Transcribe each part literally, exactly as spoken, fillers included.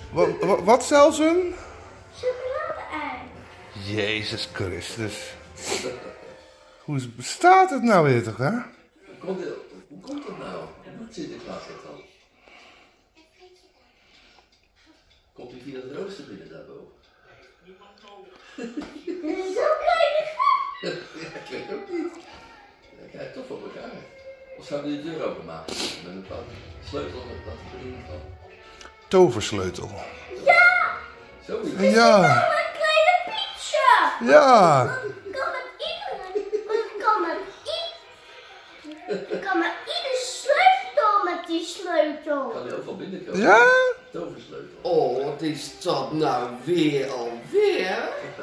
Wat, wat, wat zelfs een? Chocolade-ei. Jezus Christus. Hoe bestaat het nou weer toch, hè? Hoe komt het, hoe komt het nou? Hoe doet Sinterklaas dat dan? Komt hij via het rooster binnen daarboven? Dit is zo klein. Ja, ik weet ook niet. Dan krijg je toch voor elkaar. Of zou hij de deur openmaken? Met een paar sleutels met dat erin van. Toversleutel. Ja! Zoiets. Ja. Een kleine pizza. Ja. Ik kan met iedereen. Ik kan met iedereen. Ik kan met ieder sleutel met die sleutel. Kan hij ook van binnen komen? Ja? Toversleutel. Oh, wat is dat nou weer alweer?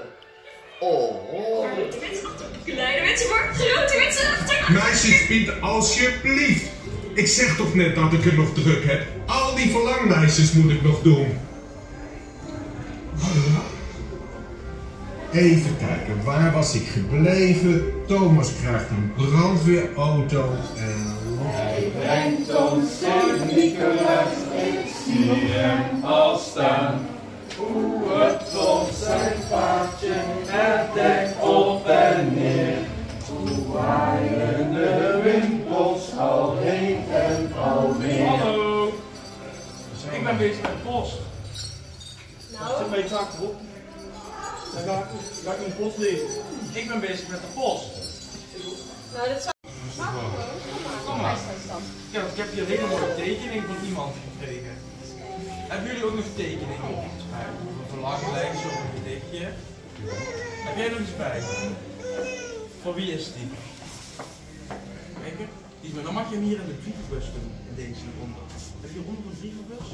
Oh. Kleine mensen voor grote mensen achter. Meisjes, Piet, alsjeblieft. Ik zeg toch net dat ik het nog druk heb. Al die verlanglijstjes moet ik nog doen. Even kijken, waar was ik gebleven? Thomas krijgt een brandweerauto en... Hij brengt ons Sint-Nicolaas, ik zie hem al staan. Hoe het op zijn paardje het dek op en neer. Hoe waaien de wimpels al heen en alweer. Hallo, ik ben bezig met de post. Nou? Zit mijn zak erop. Dan ga ik, ga ik mijn post lezen. Ik ben bezig met de post. Nou, dat zou... Kom maar. Ja, ik heb hier een hele mooie tekening van iemand gekregen. Hebben jullie ook nog tekeningen? Een verlanglijst of een gedichtje. Heb jij nog iets bij? Voor wie is die? Kijk, die is maar dan mag je hem hier in de brievenbus doen, in deze ronde. Heb je onder een brievenbus?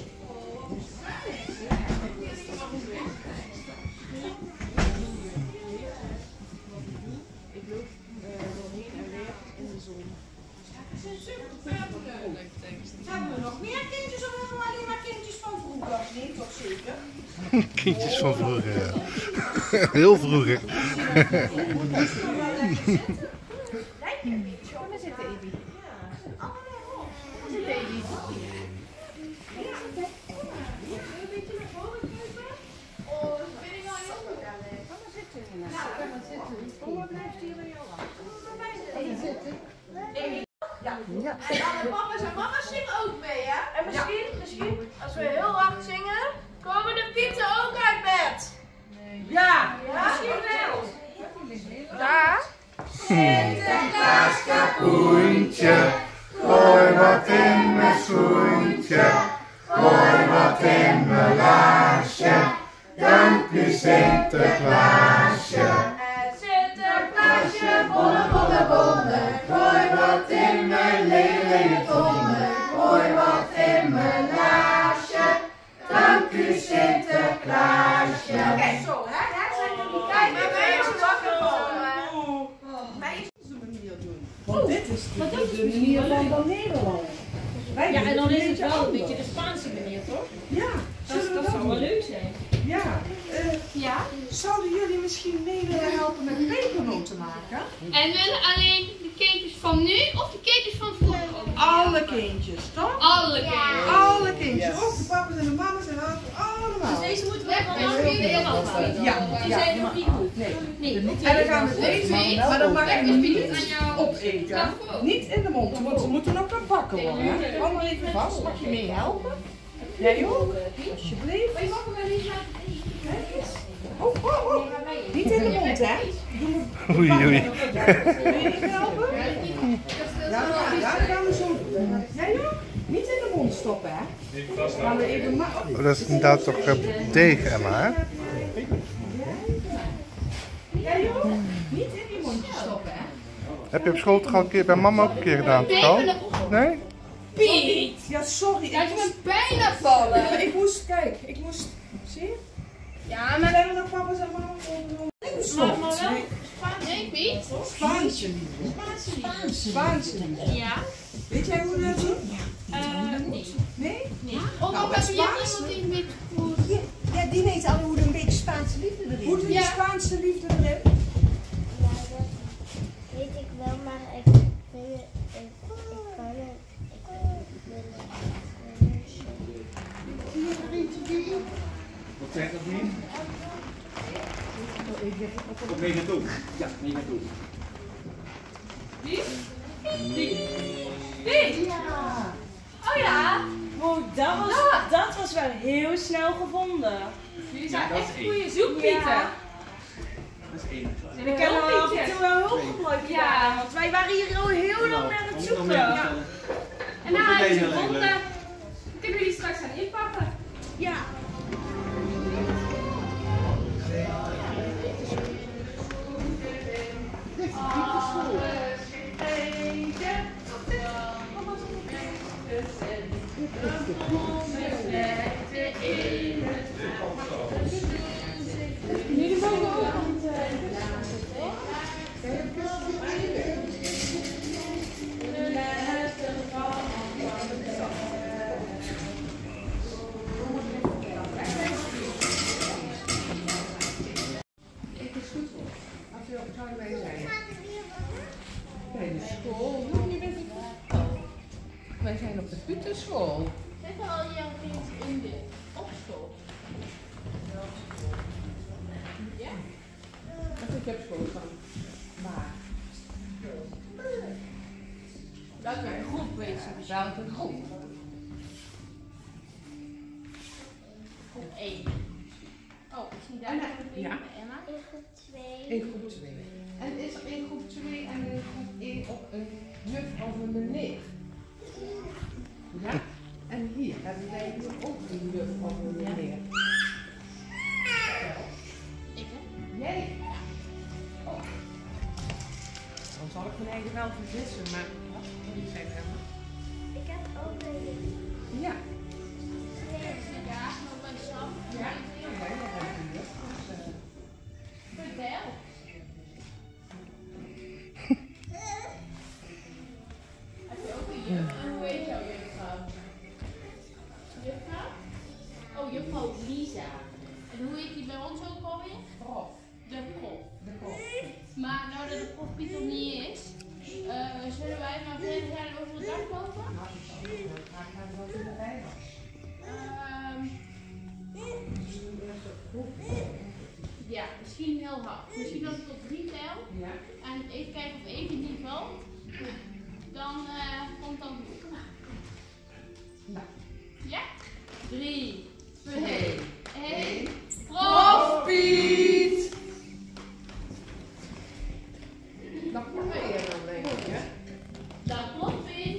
Ik loop doorheen en weer in de zon. Hebben we nog meer kindjes of hebben we alleen maar kindjes van vroeger? Nee, toch zeker? Kindjes van vroeger, ja. Heel vroeger. Kom maar zitten, Ebi. Kom zitten, Ebi. Een beetje naar voren kruipen. Oh, dat vind ik wel heel goed. Kom maar zitten. Nou, kom maar zitten. Kom maar, blijf hier bij jou aan. Kom maar bij zitten. Ja. Ja. En alle papa's en mama's zingen ook mee, hè? En misschien, ja. misschien, als we heel hard zingen, komen de pieten ook uit bed. Nee. Ja, ja, misschien wel. Ja. Sinterklaas kapoentje, gooi wat in mijn schoentje, gooi wat in mijn laarsje, dank u Sinterklaasje. Sinterklaasje, bolle, bolle, bolle, gooi wat in mijn lelijke tonnen, gooi wat in mijn laarsje, dank u Sinterklaasje. Oké, zo, hè? Daar zijn jullie. Kijk, maar wij zijn wakker vallen. Wij is deze manier doen. Want dit is de, de, de manier van, van Nederland. Wij Ja, en dan is het wel een anders. beetje de Spaanse manier, toch? Ja, Dat, dat zou wel leuk zijn. Ja, uh, Ja. zouden jullie misschien mee willen helpen met pepernoten maken? En willen alleen de kindjes van nu of de kindjes van vroeger? Alle kindjes, toch? Alle kindjes. Alle kindjes, ook de papa's en de mama's en alle, allemaal. Dus deze moeten we dan nog weer afhouden. Ja, Die ja, zijn nog niet goed. Nee. Nee. En dan gaan we deze, maar dan mag je hem niet opeten. Niet in de mond, want ze moeten nog gebakken worden. Hè? Hou maar even vast, mag je mee helpen? Jij ook? Alsjeblieft. Kijk eens. Oh, oh, oh. Niet in de mond, hè? Oei, oei. Wil je even helpen? Ja, ja, dat gaan we zo doen. Jij ook? Niet in de mond stoppen, hè? Gaan we even maar. Oh, dat is inderdaad toch uh, deeg, Emma, hè? Jij ook? Niet in die mondje stoppen, hè? Heb je op school toch al een keer bij mama ook een keer gedaan, toch al? Nee? Piet! Ja, sorry. Dat Ik je moest, me bijna vallen. ik moest, kijk, ik moest, zie je? Ja, maar... Zijn er nog papa's en mama's onder Maar, maar wel... Nee, Piet? Spaanse liefde. Spaanse. Spaanse liefde. Ja. Weet jij hoe dat doet? Uh, nee. Nee? Nee. Oh, Nou, maar heb je Spaans- iemand die een beetje goed... Ja, ja, die weet al hoe een beetje Spaanse liefde erin. Hoe doe je Ja. Spaanse liefde erin? Ja, dat weet ik wel, maar ik vind het, ik, ik kan het, ik wil het, ik wil het. mee naartoe. Ja, mee naartoe. Wie? Wie? Wie? Ja. Oh ja. Wow, dat was, Ja. dat was wel heel snel gevonden. Jullie Ja, zijn dat echt is één. goede zoekpieten. Ja. Dat is één. En ik heb wel af en toe wel hulp gebruikt Ja. gedaan, want wij waren hier al heel lang naar het zoeken. Ja. En nou vind hebben jij ze heel erg gevonden. leuk? Kunnen jullie straks gaan inpakken? Ja. Jullie mogen ook. Ik is goed hoor. Als je op zou bij zijn. Bij de school. Je bent niet goed. Wij zijn op de puttenschool. Zitten al jouw vrienden in de opschool? Ja? Want ik heb school van. Maar. Welke groep weet je? Welke groep? Groep één. Oh, is niet daar En, groep één ja. bij Emma? In groep twee. In groep twee. En is er in groep twee en in groep één op een juf of een meneer? Ja. En hier hebben wij hier ook een juf of een meneer. Ik hè? Jij? Oh. Dan zal ik mijn eigen wel vergissen, maar wat wil je zeggen? Emma? Ik heb ook een. Ja. Ja, nog bij Sam. Ja. Ja, dat heb ik hier. Dus, uh, Vertel. Heb je ook een juf? En hoe heet jouw juffrouw? Juffrouw? Oh, juffrouw Lisa. En hoe heet die bij ons ook alweer? prof. De prof. De prof. Maar nou dat de prof Piet er niet is, uh, zullen wij maar verder gaan over het dak lopen? Nou, ik zal nog wel graag gaan wat u erbij was. Ehm, ja, misschien heel hard. Misschien als ik tot drie tel. Ja. En even kijken of één niet valt. Dan uh, komt dan goed. Nou. Ja? Drie, Twee, twee, één. Prof Piet! Dat kan je dan denk ik, hè? Dat klopt, Piet.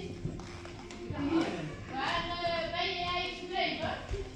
Waar uh, ben jij gebleven?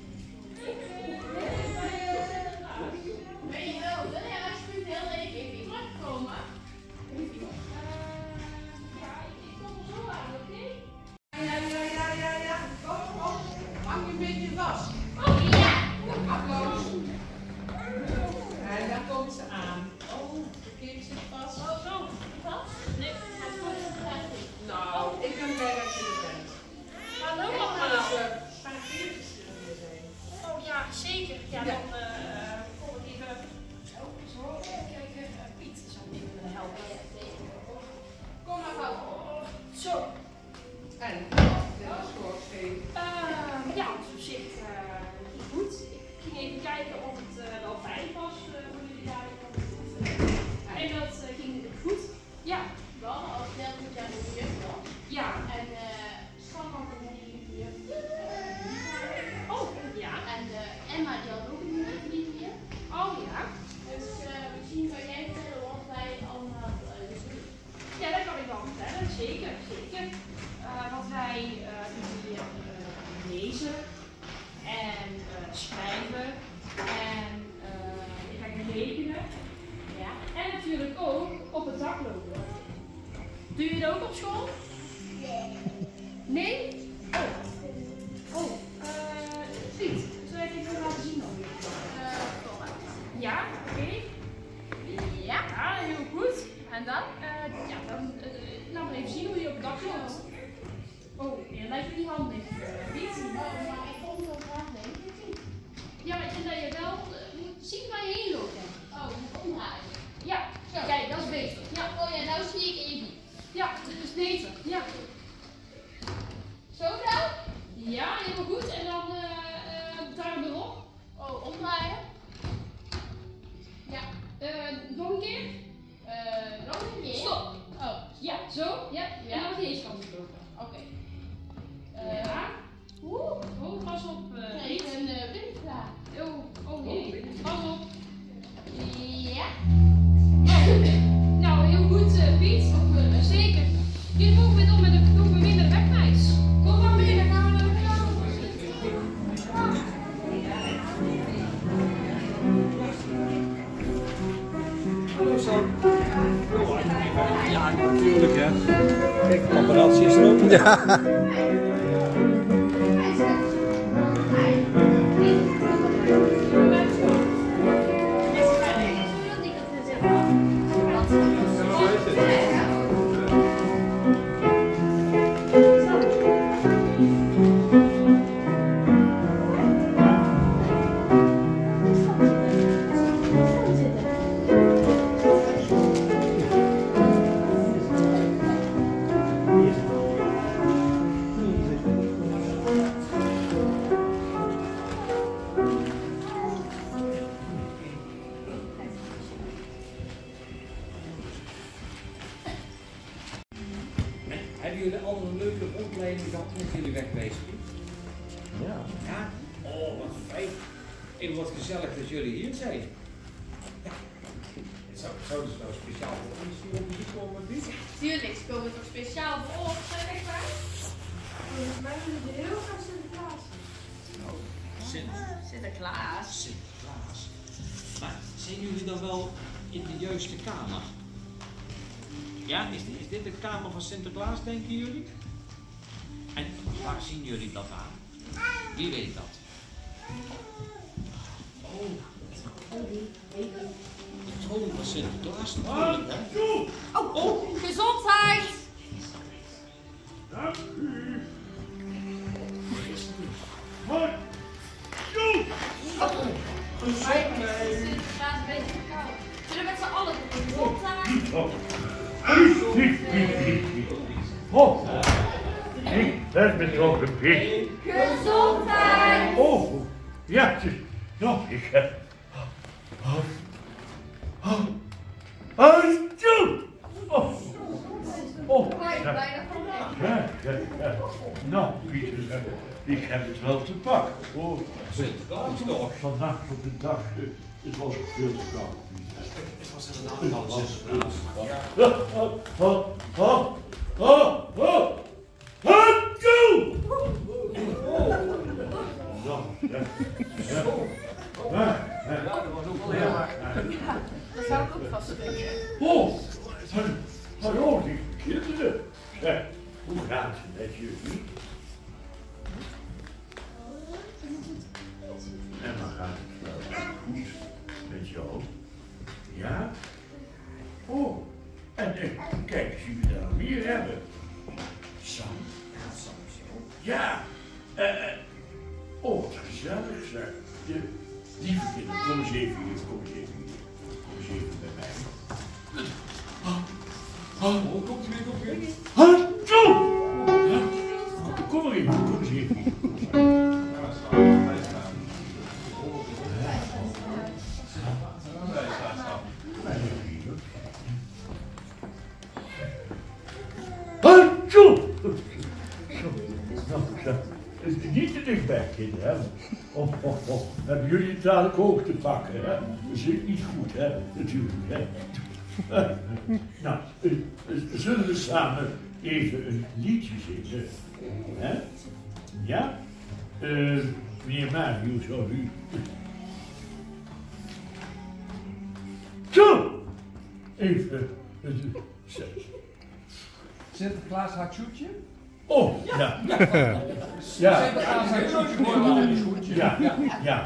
Ben je wel? Wil jij alsjeblieft heel even even terugkomen? Uh, ja, ik kom er zo aan, oké? Ja, ja, ja, ja, ja. Kom, kom. Hang je een beetje vast. Oh ja! Applaus. En daar komt ze aan. Oh, de kind zit vast. Oh, zo. Vast? Nee, hij is gewoon graag. Nou, ik ben blij dat je er bent. Hallo Kijk maar allemaal. eens, uh, een paar keertjes er zijn. Oh ja, zeker. Ja, Ja. dan uh, kom ik even zo, zo kijken. Uh, Piet zou me even willen helpen. Kom maar gauw. Zo. En, de schoorsteen. Uh, ja, dus op zich uh, goed. Ik ging even kijken of het uh, wel fijn was uh, voor jullie daar in het oefenen. En dat uh, ging goed. Ja. Wel, als het heel goed aan de juf was. Ja. En uh, Sam had een hele juf. Oh, ja. En uh, Emma die had ook een hele lieve juf. Oh ja. Dus uh, misschien kan jij vertellen wat wij allemaal uh, dus doen. Ja, dat kan ik wel vertellen. Zeker, zeker. Uh, wat wij uh, doen hier uh, lezen en uh, schrijven en uh, ik ga rekenen. Ja. En natuurlijk ook op het dak lopen. Doe je dat ook op school? Nee. Nee? Oh. Oh. Uh, Piet, zal ik even laten zien dan? Uh, kom maar. Ja, oké. Okay. Ja. Ja, heel goed. En dan? Uh, ja, dan uh, laat maar even zien hoe je op het dak loopt. Oh, ja, lijkt me niet handig. Piet? Oh, maar ik kom zo graag mee. Ja, maar ik vind dat je wel uh, moet zien waar je heen loopt. Oh, ik moet omdraaien. Ja, Zo. kijk, dat is beter. Ja, oh ja, nou zie ik even. Ja, dat is beter. Ja. Zo nou? Ja, helemaal goed. En dan uh, uh, duim erop. Oh, omdraaien. Ja. Uh, nog een keer. Ja, natuurlijk hè. Kijk, de paparazzi is er ook. Ja. Hebben jullie al een leuke rondleiding gehad toen jullie weg geweest zijn? Ja. Ja? Oh, wat fijn. En wat gezellig dat jullie hier zijn. Ja. Zou, zouden ze nou speciaal voor ons hier op bezoek komen, Piet? Tuurlijk, ze komen toch speciaal voor ons, zeg ik maar. Volgens mij willen ze heel graag Sinterklaas. Oh, Sint. Sinterklaas. Sinterklaas. Maar zijn jullie dan wel in de juiste kamer? Ja, is dit, is dit de kamer van Sinterklaas, denken jullie? En waar zien jullie dat aan? Wie weet dat? Oh, de troon van Sinterklaas natuurlijk, hè? Oh, oh, gezondheid! Dank u. Oh, Sinterklaas een beetje verkouden. Zullen we met z'n allen de gezondheid? Oh. Oh, ik ben toch een beetje. Gezondheid! Oh, ja, nog ik heb. Oh, oh, oh, oh, oh, ja, ja, ja, ja. Nou, Pieter, ik heb het wel te pakken. Oh, Sinterklaas toch? Vandaag op de dag, het was veel te koud. Het was inderdaad al Sinterklaas. Ja. Oh, oh, oh, oh, oh, oh, toe! Zo, ja, ja. Ja, ja, dat was ook wel heel erg. Ja, dat zou ik ook vast denken. Oh, hallo, die kinderen. Ja, hoe gaat het met jullie? En dan gaat het wel goed met jou. Ja? Oh, en eh, kijk eens wie we daar meer hebben. Sam. Ja, Sam is jou. Ja. Uh, oh, wat gezellig zeg. De lieve kinderen, kom eens even hier, kom eens even hier. Kom eens even bij mij. Oh, oh, komt u weer, komt u weer? Ah, zo! Ja. Kom maar even, kom eens even hier. Niet te dichtbij, kinderen. Oh, oh, oh. Hebben jullie het dadelijk ook te pakken, hè? Dat zit niet goed, hè? Natuurlijk, hè? Nou, uh, uh, zullen we samen even een liedje zingen? Hè? Ja? Uh, meneer Mario, zou u... Zo! Even... Uh, Sinterklaas hartjoetje? Oh, ja. Ja. Ja. Sinterklaas hartjoetje, mooi wel in schoentje. Ja, ja.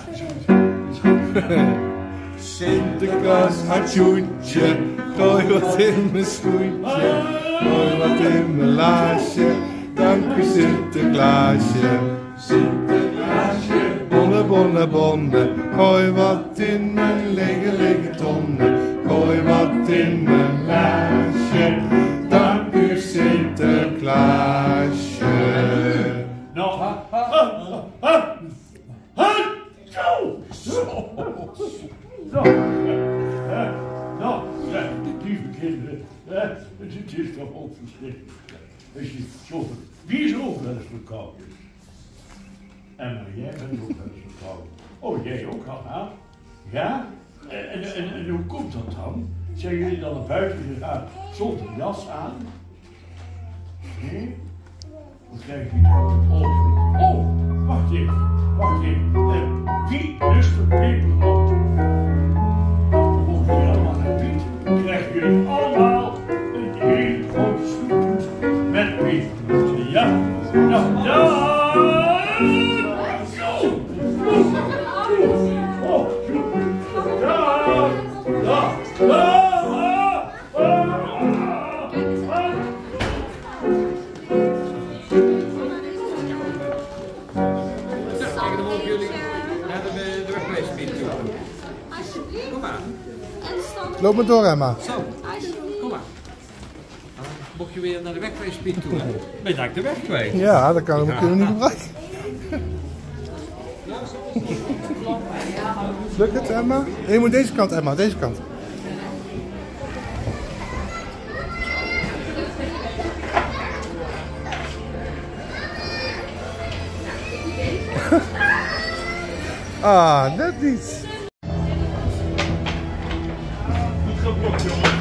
Sinterklaas hartjoetje, gooi wat in mijn schoentje, gooi wat in mijn laasje, dank u Sinterklaasje. Sinterklaasje, bonne, bonne, bonne, gooi wat in mijn lege, lege tonnen, gooi wat in mijn laasje, dank u Sinterklaasje. Nou, ha, ha, ha, ha, ha, zo, zo, zo, ja, nou, ja, lieve kinderen, ja, het is toch ook verschrikkelijk. Als je zo, wie is ook wel eens verkouden? En maar jij bent ook wel eens verkouden. Oh, jij ook al, hè? Ja? En, en, en, en hoe komt dat dan? Zijn jullie dan naar buiten gegaan zonder jas aan? Nee? Wat krijg je dan? Oh, oh, wacht even, wacht even. Uh, wie lust er pepernoot? Dan mogen jullie allemaal naar Piet. Dan krijgen jullie allemaal een hele Nou, ja. Zo. Oh, ja. Ja. Ja. Kom maar. Loop maar door, Emma. Zo, kom maar. Dan mocht je weer naar de wegweespiet toe. Ben je eigenlijk de weg kwijt? Ja, dat kan, Ja. kunnen we niet gebruiken. Lukt het, Emma? Je moet deze kant, Emma, deze kant. Ah, net niet. Goed geblokt, jongen.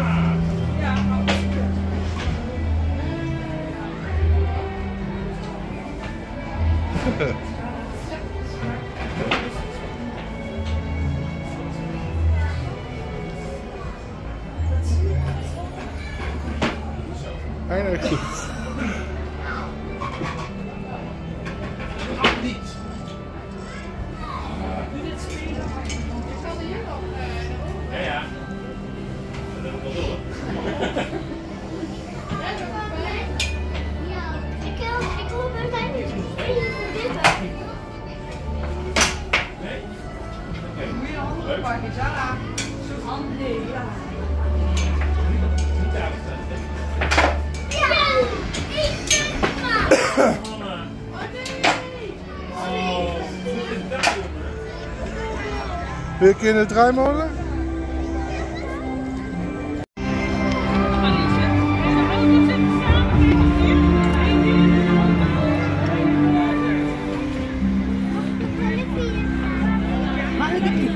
Eindelijk goed. Ja, ja. Dat heb ik wel door. Ik wil, ik wil bij mij niet. Nee? Oké. Moet je handen pakken, Zara. Handen, ja. Niet uitstellen. Ja! Ik Mama. Oh, zit het daar, jongen? Wil je een keer in de draaimolen? Mag ik het niet?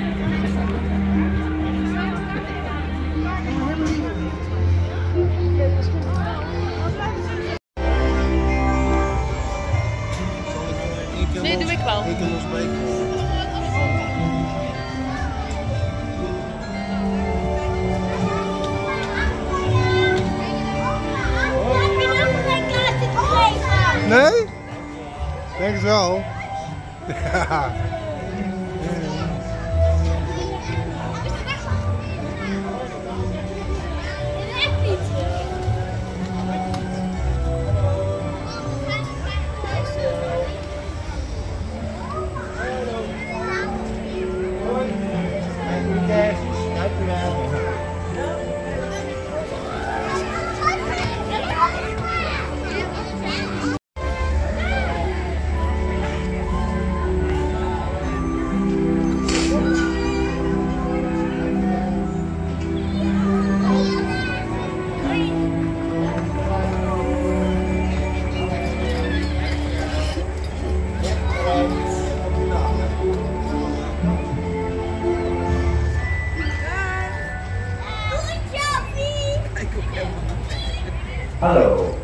Nee, doe ik wel. Ik kan losbreken. Nee? Denk het wel. Ja. Echt niet. Hallo.